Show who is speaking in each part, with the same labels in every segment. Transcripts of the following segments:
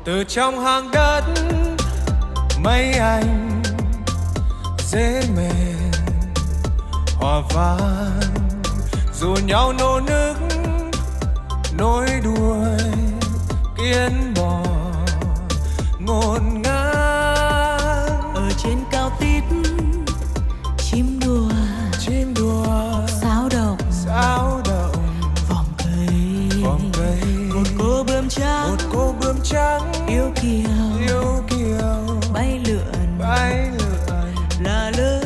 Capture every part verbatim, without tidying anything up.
Speaker 1: từ trong hang đất mấy anh dễ mềm hòa van dù nhau nô nức nối đuôi kiến bò ngổn ngang
Speaker 2: ở trên cao tít chim đùa
Speaker 1: chim đùa
Speaker 2: sao động
Speaker 1: sao động
Speaker 2: vòng cây
Speaker 1: vòng cây
Speaker 2: một cô bướm trắng
Speaker 1: một cô bướm trắng
Speaker 2: yêu kiều
Speaker 1: yêu kiều
Speaker 2: bay lượn
Speaker 1: bay lượn
Speaker 2: là lơi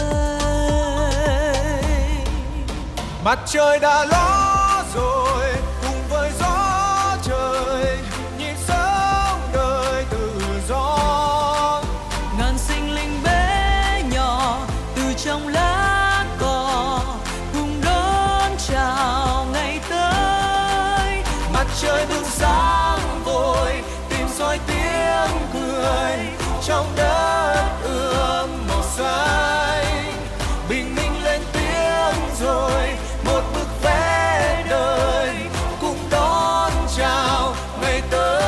Speaker 1: mặt trời đã ló rồi cùng với gió trời nhịp sống đời tự do
Speaker 2: ngàn sinh linh bé nhỏ từ trong lá cỏ cùng đón chào ngày tới
Speaker 1: mặt trời bừng sáng vội tìm soi tiếng cười trong đất ươm màu xanh bình minh lên tiếng rồi một bức vẽ đời cùng đón chào ngày tới.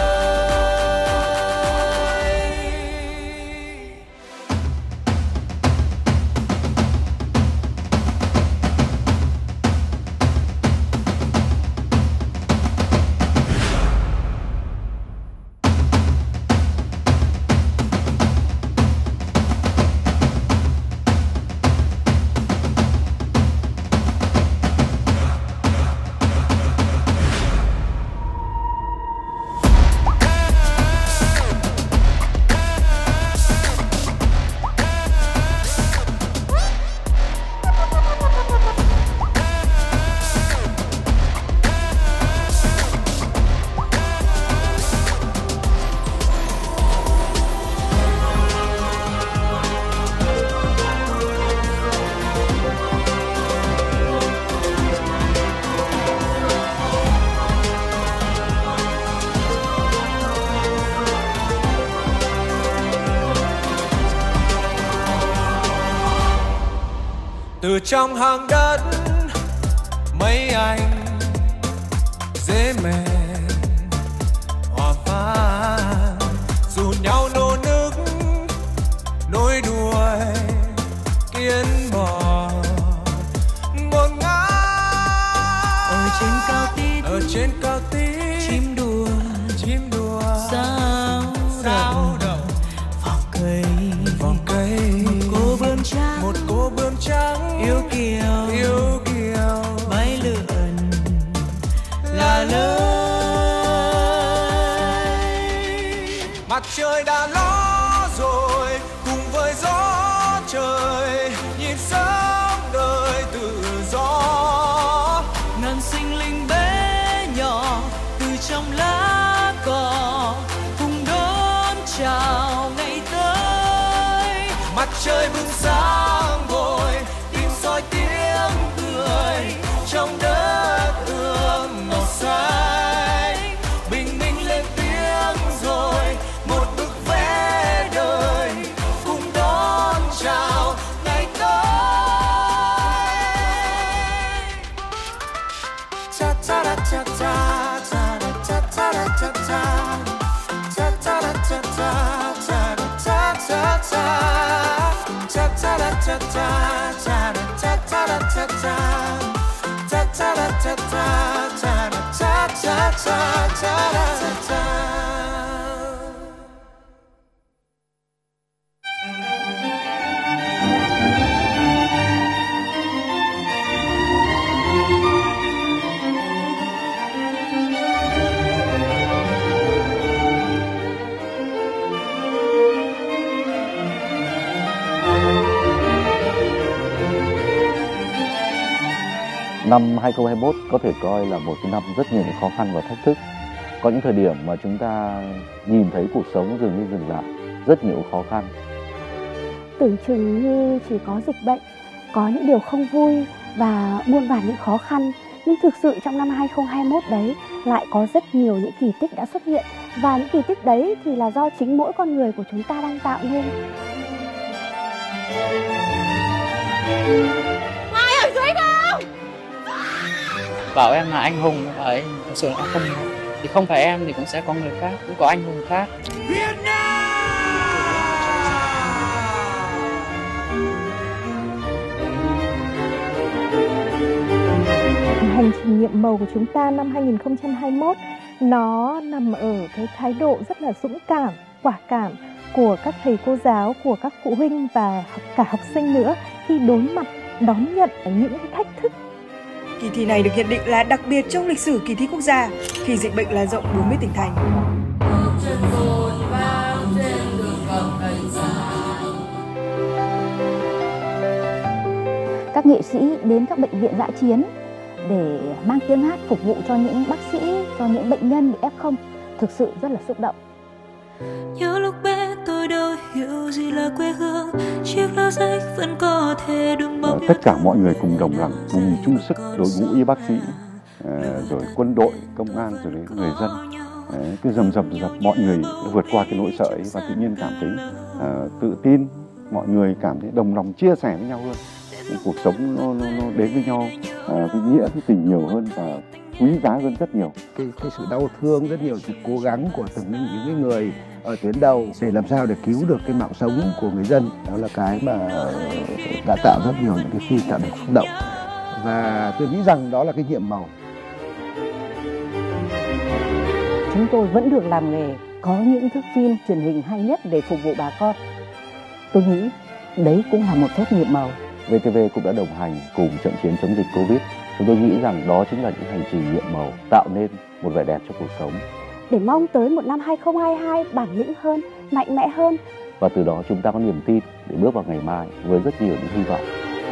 Speaker 1: Từ trong hang đất mấy anh dễ mềm hòa van dù nhau nô nức nối đuôi kiến bò ngổn ngang
Speaker 2: ở trên cao tít
Speaker 1: ở trên cao tít
Speaker 2: chim đùa
Speaker 1: chim đùa
Speaker 2: sao
Speaker 1: sao động
Speaker 2: vòng cây
Speaker 1: vòng cây
Speaker 2: cô bướm trắng
Speaker 1: một cô bướm trắng
Speaker 2: yêu kiều
Speaker 1: yêu kiều
Speaker 2: bay lượn là lơi
Speaker 1: mặt trời đã ló rồi cùng với gió trời nhịp sống đời tự do
Speaker 2: ngàn sinh linh bé nhỏ từ trong lá cỏ cùng đón chào ngày tới
Speaker 1: mặt trời bừng sáng vội tìm soi tiếng cười trong đất ươm màu xanh bình minh lên tiếng rồi một bức vẽ đời cùng đón chào ngày tới. Ta ta ta ta ta ta ta ta ta ta ta ta ta ta ta ta ta ta
Speaker 3: Năm hai không hai mốt có thể coi là một cái năm rất nhiều những khó khăn và thách thức. Có những thời điểm mà chúng ta nhìn thấy cuộc sống dường như dừng lại, rất nhiều khó khăn.
Speaker 4: Tưởng chừng như chỉ có dịch bệnh, có những điều không vui và muôn vàn những khó khăn. Nhưng thực sự trong năm hai không hai mốt đấy lại có rất nhiều những kỳ tích đã xuất hiện. Và những kỳ tích đấy thì là do chính mỗi con người của chúng ta đang tạo nên.
Speaker 5: Ai ở dưới không?
Speaker 6: Bảo em là anh Hùng, ấy thực sự là không
Speaker 2: thì không phải em thì cũng sẽ có người khác, cũng có anh hùng khác.
Speaker 1: Việt Nam!
Speaker 5: Hành trình nhiệm màu của chúng ta năm hai nghìn không trăm hai mươi mốt nó nằm ở cái thái độ rất là dũng cảm, quả cảm của các thầy cô giáo, của các phụ huynh và cả học sinh nữa khi đối mặt đón nhận những thách thức.
Speaker 6: Kỳ thi này được nhận định là đặc biệt trong lịch sử kỳ thi quốc gia khi dịch bệnh lan rộng bốn mươi tỉnh thành.
Speaker 4: Các nghệ sĩ đến các bệnh viện dã chiến để mang tiếng hát phục vụ cho những bác sĩ, cho những bệnh nhân bị ép không, thực sự rất là xúc động.
Speaker 7: Nhớ lúc bé tôi đâu hiểu gì là quê hương, chiếc lá sách vẫn có thể đừng bao
Speaker 3: tất cả mọi người cùng đồng lòng, cùng chung sức, đội ngũ y bác sĩ, rồi quân đội, công an, rồi đến người dân, cứ dầm dầm dập mọi người vượt qua cái nỗi sợ ấy và tự nhiên cảm thấy uh, tự tin, mọi người cảm thấy đồng lòng chia sẻ với nhau hơn. Cuộc sống nó, nó, nó đến với nhau, à, cái nghĩa cái tình nhiều hơn và quý giá hơn rất nhiều.
Speaker 8: Cái, cái sự đau thương rất nhiều, sự cố gắng của từng những cái người ở tuyến đầu để làm sao để cứu được cái mạng sống của người dân, đó là cái mà đã tạo rất nhiều những cái phim tạo được xúc động, và tôi nghĩ rằng đó là cái nhiệm màu.
Speaker 4: Chúng tôi vẫn được làm nghề, có những thước phim truyền hình hay nhất để phục vụ bà con. Tôi nghĩ đấy cũng là một phép nhiệm màu.
Speaker 3: vê tê vê cũng đã đồng hành cùng trận chiến chống dịch Covid. Chúng tôi nghĩ rằng đó chính là những hành trình nhiệm màu tạo nên một vẻ đẹp cho cuộc sống.
Speaker 4: Để mong tới một năm hai không hai hai bản lĩnh hơn, mạnh mẽ hơn.
Speaker 3: Và từ đó chúng ta có niềm tin để bước vào ngày mai với rất nhiều những hy vọng.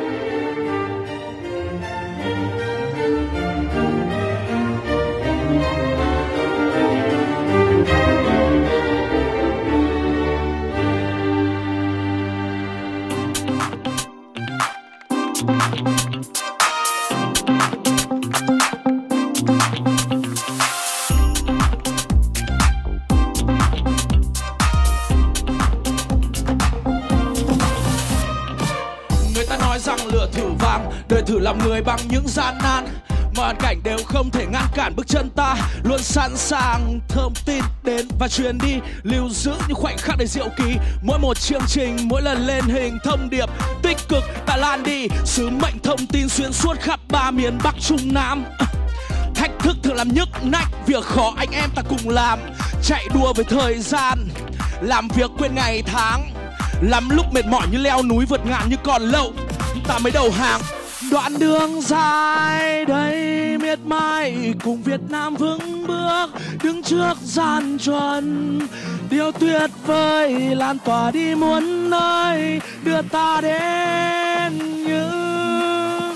Speaker 1: Đời thử làm người bằng những gian nan, mọi hoàn cảnh đều không thể ngăn cản bước chân ta. Luôn sẵn sàng thông tin đến và truyền đi, lưu giữ những khoảnh khắc đầy diệu kỳ. Mỗi một chương trình, mỗi lần lên hình thông điệp tích cực ta lan đi. Sứ mệnh thông tin xuyên suốt khắp ba miền Bắc Trung Nam. Thách thức thường làm nhức nách, việc khó anh em ta cùng làm. Chạy đua với thời gian, làm việc quên ngày tháng. Lắm lúc mệt mỏi như leo núi vượt ngàn như còn lâu ta mới đầu hàng. Đoạn đường dài đầy miệt mài, cùng Việt Nam vững bước đứng trước gian truân. Điều tuyệt vời lan tỏa đi muôn nơi, đưa ta đến những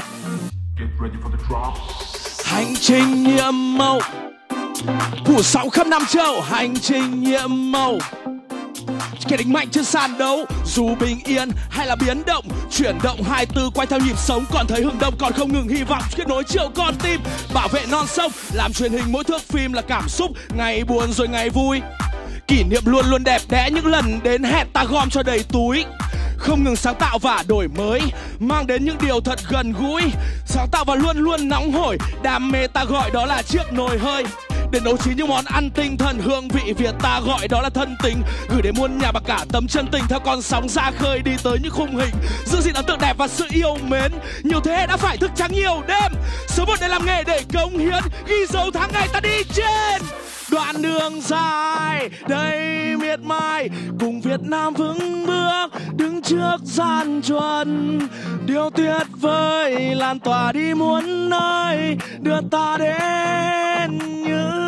Speaker 1: hành trình nhiệm màu phủ sóng khắp Nam Châu. Hành trình nhiệm màu kẻ địch mạnh trên sàn đấu, dù bình yên hay là biến động, chuyển động hai tư quay theo nhịp sống, còn thấy hừng đông còn không ngừng hy vọng, kết nối triệu con tim, bảo vệ non sông. Làm truyền hình mỗi thước phim là cảm xúc, ngày buồn rồi ngày vui, kỷ niệm luôn luôn đẹp đẽ. Những lần đến hẹn ta gom cho đầy túi, không ngừng sáng tạo và đổi mới, mang đến những điều thật gần gũi. Sáng tạo và luôn luôn nóng hổi, đam mê ta gọi đó là chiếc nồi hơi. Để nấu chín những món ăn tinh thần hương vị Việt ta gọi đó là thân tình. Gửi đến muôn nhà và cả tấm chân tình theo con sóng ra khơi, đi tới những khung hình giữ gìn ấn tượng đẹp và sự yêu mến. Nhiều thế hệ đã phải thức trắng nhiều đêm, sớm một để làm nghề để cống hiến, ghi dấu tháng ngày ta đi trên đoạn đường dài đầy miệt mài, cùng Việt Nam vững bước đứng trước gian truân. Điều tuyệt vời lan tỏa đi muôn nơi, đưa ta đến những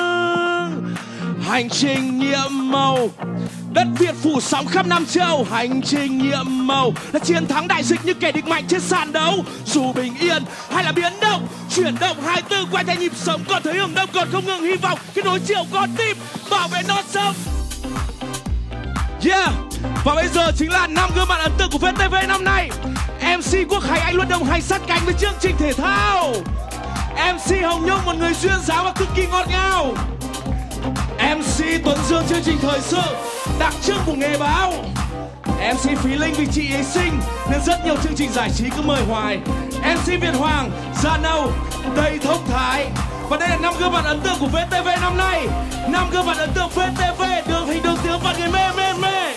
Speaker 1: hành trình nhiệm màu. Đất Việt phủ sóng khắp Nam Châu. Hành trình nhiệm màu là chiến thắng đại dịch như kẻ địch mạnh trên sàn đấu. Dù bình yên hay là biến động, chuyển động hai tư quay theo nhịp sống, còn thấy hừng đông còn không ngừng hy vọng, kết nối triệu con tim, bảo vệ non sông. Yeah, và bây giờ chính là năm gương mặt ấn tượng của vê tê vê năm nay. em xê Quốc Khánh anh luôn đồng hành sát cánh với chương trình thể thao. em xê Hồng Nhung một người duyên dáng và cực kỳ ngọt ngào. em xê Tuấn Dương chương trình thời sự đặc trưng của nghề báo. em xê Phí Linh vì chị ấy xinh nên rất nhiều chương trình giải trí cứ mời hoài. em xê Việt Hoàng da nâu đầy thông thái. Và đây là
Speaker 9: năm gương mặt ấn tượng của vê tê vê năm nay. Năm gương mặt ấn tượng vê tê vê, đường hình đường tiếng và người mê mê mê.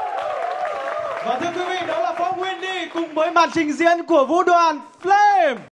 Speaker 10: Và thưa quý vị, đó là Phong Wendy cùng với màn trình diễn của vũ đoàn Flame.